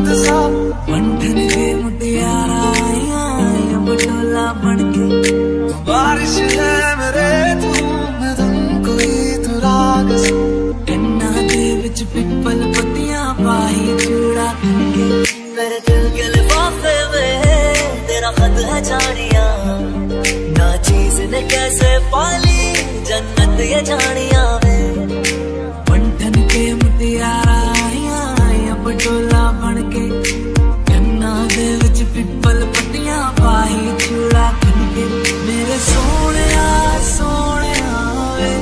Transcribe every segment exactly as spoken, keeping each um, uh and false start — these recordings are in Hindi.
चांद सा मंठन के मुटियारा आया बटोला बनके। बारिश है मेरे धूम में तुम कोई तू राग सा इन्ना दे विच पिपल पत्तियां पाई चूड़ा के। मेरे दिल के लिफाफे में तेरा खत है जानिया ना चीज ने कैसे पाली जन्नत ये जानिया मंठन के मुटियारा आया बटोला बनके। गन्ना दे विच पिपल पत्तियां पाई चूड़ा के। मेरे सोने सोने वे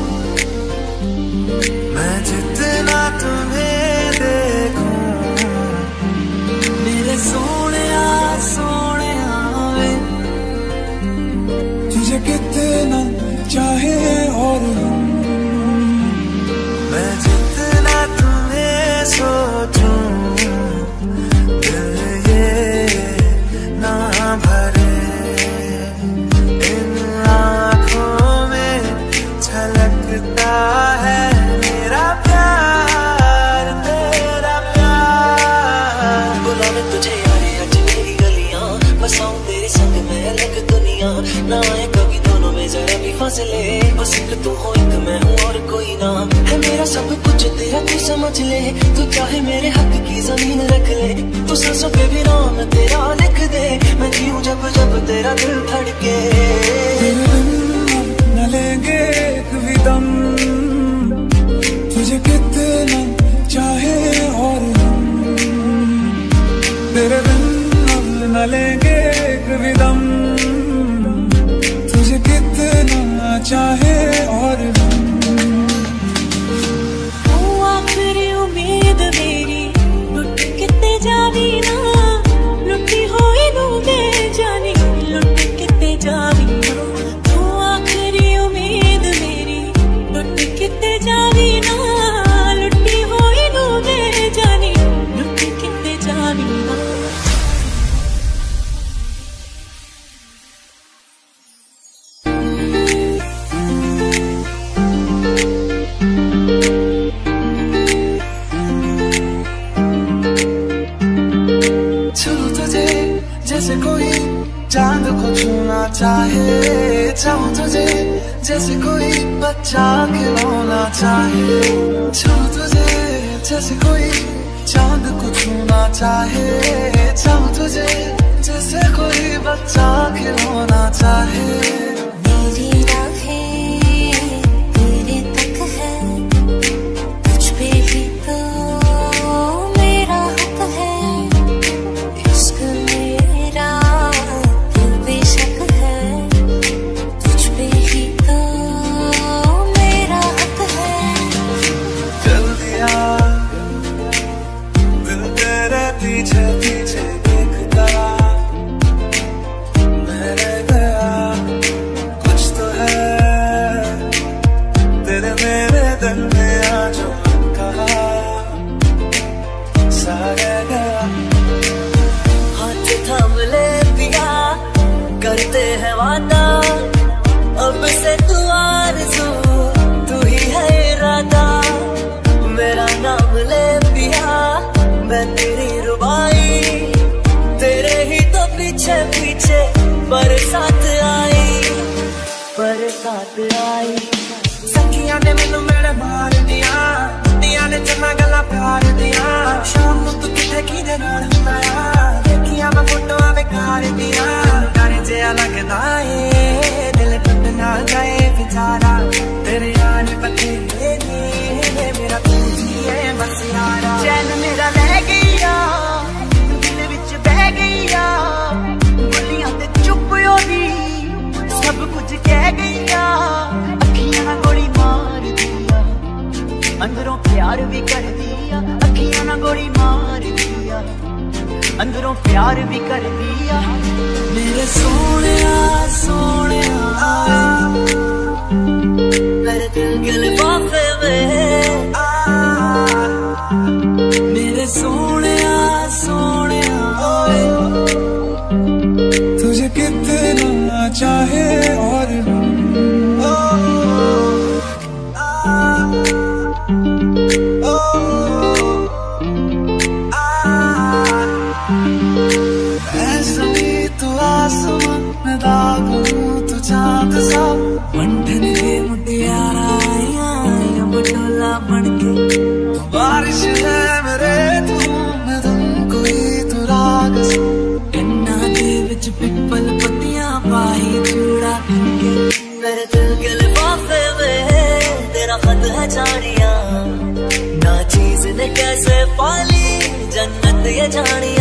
मैं जितना तुम्हें देखूं। मेरे सोने सोने वे तुझे कितना चाहे और मैं जितना तुम्हें सोचूं दिल ये ना भरे। इन आँखों में झलकता है मेरा प्यार तेरा प्यार। बुलावे तुझे यारे आज मेरी गलियां बसाऊं तेरे संग में अलग दुनिया। ना आए कभी दोनों में जरा भी फासले बस एक तू हो एक मैं हूँ और कोई ना है मेरा सब कुछ तेरा तू समझ ले। तू चाहे मेरे हक की जमीन रख ले तू सांसों पे भी नाम तेरा लिख दे। मैं जीऊं जब जब तेरा दिल धड़के। न लेंगे एक भी दम तुझे कितना चाहे और तेरे बिन न लेंगे एक भी दम तुझे कितना चाहे और आखिरी उम्मीद मेरी लुट किते जावी ना लुटी होई नू बेजानी लुट किते जावी ना। तू आखिरी उम्मीद मेरी लुट किते जावी ना लुटी होई नू बेजानी लुट किते जावी ना। जैसे कोई चांद को छूना चाहे चाहूं तुझे जैसे कोई बच्चा खिलौना चाहे। छू तुझे जैसे कोई चांद को छूना चाहे चाहूं तुझे जैसे कोई बच्चा खिलौना चाहे। मेरी राहें तेरे तक है तुझ पे ही तो मेरा हक है। इश्क मेरा दिल बेशक है तुझ पे ही तो मेरा हक है। चल दिया दिल तेरे पीछे पीछे देखता मैं रह गया। कुछ तो है तेरे मेरे दिल में आज कहा सा रह गया। हाथ थाम ले पिया करते हैं वादा अब से तू आरज़ू तू ही है इरादा। मेरा नाम ले पिया मैं तेरी रुबाई तेरे ही तो पीछे पीछे बरसात आई बरसात आई। सखियां ने मैनू मेरे मार दिया दिया ने चन्ना गल्लां प्यार दिया। शाम नूं तू किथे किदे नाल हुंदा आ देखिया मैं फोटोआं बेकार दिया। डर जिहा लगदा ए दिल टुट ना जाए बेचारा तेरे यार बथेरे ने मेरा तू ही है बस यारा। चैन मेरा लै गईया दिल विच बह गईया बोलियां ते चुप होगी सब कुछ कह गईया। अखियां ना गोली मार दिया अंदरों प्यार भी कर दिया। अखियां ना गोली मार दिया अंदरों प्यार भी कर दिया। मेरे सोने सोने मेरे दिल के लिफाफे में मेरे सोने सोने तुझे कितना चाहे और oh, oh, ah. ये जानी